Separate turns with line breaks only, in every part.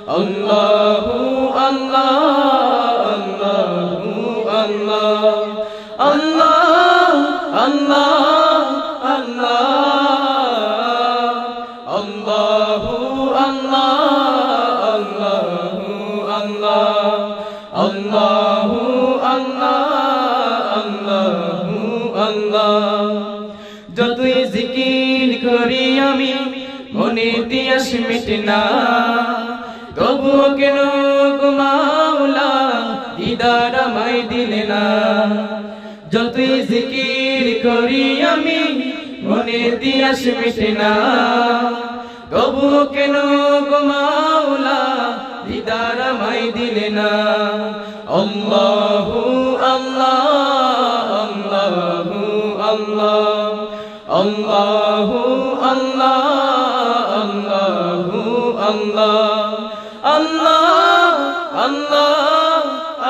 আল্লাহু আল্লাহ আল্লাহু আল্লাহ আল্লাহ আল্লাহ আল্লাহু আল্লাহ আল্লাহু আল্লাহ আল্লাহু আল্লাহ আল্লাহ যতই জিকির করি আমি মনে দিয়াস মিটে না তবুও কেন গো মাওলা দিদার আমায় দিলে না যতই জিকির করি আমি মনে দিয়াস মিটে না তবুও কেন গো মাওলা দিদার আমায় দিলে না আল্লাহু আল্লাহ আল্লাহু আল্লাহ আল্লাহু আল্লাহ আল্লাহু আল্লাহ আল্লাহ আল্লাহ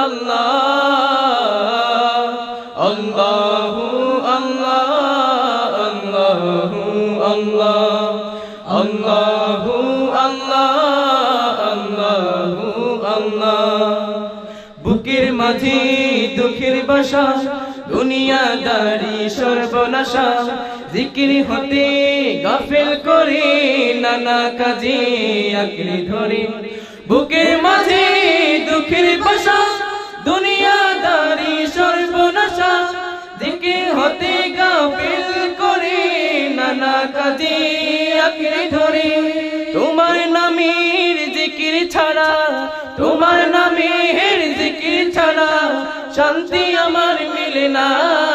আল্লাহ আল্লাহু আল্লাহ আল্লাহু আল্লাহ আল্লাহু আল্লাহ আল্লাহু আল্লাহ বুকের মাঝে দুঃখের বাসা দুনিয়াদারি সর্বনাশা জিকির হতে গাফেল করে নানা কাজে আঁকড়ে ধরে বুকের মাঝে দুঃখের বাসা দুনিয়াদারি সর্বনাশা জিকির হতে গাফেল করে নানা কাজে আঁকড়ে ধরে তোমার নামের জিকির ছাড়া তোমার নামের জিকির ছাড়া শান্তি আমার মিলে না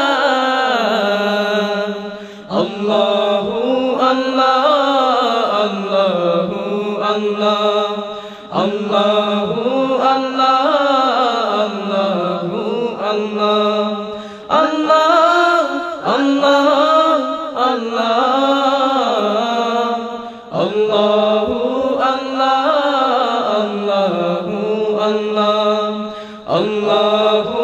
আল্লাহু আল্লাহ আল্লাহু আল্লাহ আল্লাহু আল্লাহ আল্লাহু আল্লাহ আল্লাহ আল্লাহ আল্লাহু আল্লাহ আল্লাহু আল্লাহ আল্লাহু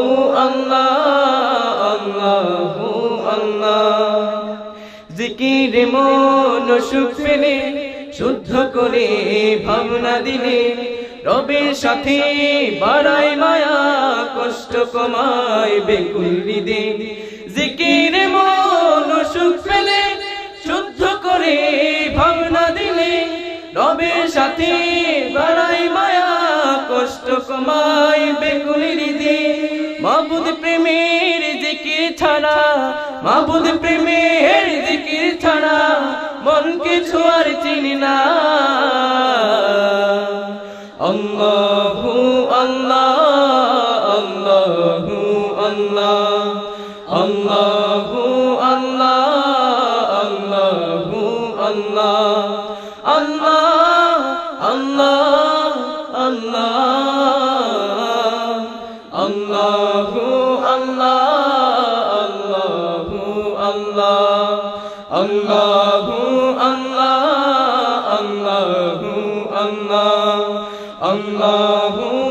আল্লাহ জিকিরে মন সুখ পেলে শুদ্ধ করে ভাবনা দিলে রবের সাথে বাড়ায় মায়া কষ্ট কমায় বেকুল হৃদে জিকিরে মন সুখ পেলে শুদ্ধ করে ভাবনা দিলে রবের সাথে বাড়ায় মায়া কষ্ট কমায় বেকুল হৃদে মাবুদ প্রেমের জিকির ছাড়া মাবুদ প্রেমের জিকির ছাড়া মন কিছু আর চিনি না আল্লাহু আল্লাহ আল্লাহু আল্লাহ আল্লাহু আল্লাহ আল্লাহু আল্লাহ আল্লাহ আল্লাহ আল্লাহ আল্লাহু আল্লাহ আল্লাহু আল্লাহ আল্লাহু আল্লাহ আল্লাহু আল্লাহ আল্লাহু